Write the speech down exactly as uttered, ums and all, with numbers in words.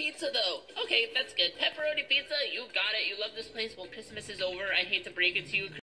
pizza, though. Okay, that's good. Pepperoni pizza, you got it. You love this place. Well, Christmas is over. I hate to break it to you.